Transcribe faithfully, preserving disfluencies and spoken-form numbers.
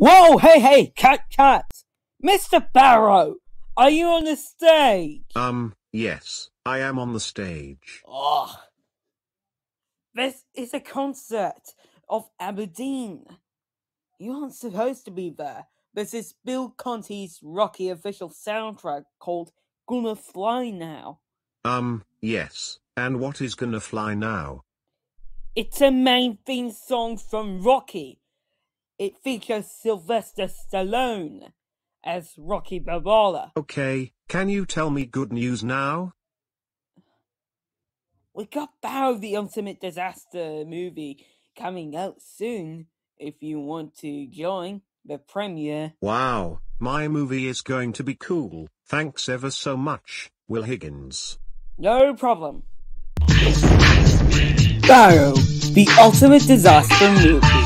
Whoa, hey, hey, cat, cat! Mister Barrow, are you on the stage? Um, yes, I am on the stage. Oh, this is a concert of Aberdeen. You aren't supposed to be there. This is Bill Conti's Rocky official soundtrack called Gonna Fly Now. Um, yes, and what is Gonna Fly Now? It's a main theme song from Rocky. It features Sylvester Stallone as Rocky Balboa. Okay, can you tell me good news now? We got Barrow the Ultimate Disaster movie coming out soon. If you want to join the premiere. Wow, my movie is going to be cool. Thanks ever so much, Will Higgins. No problem. Barrow, the Ultimate Disaster movie.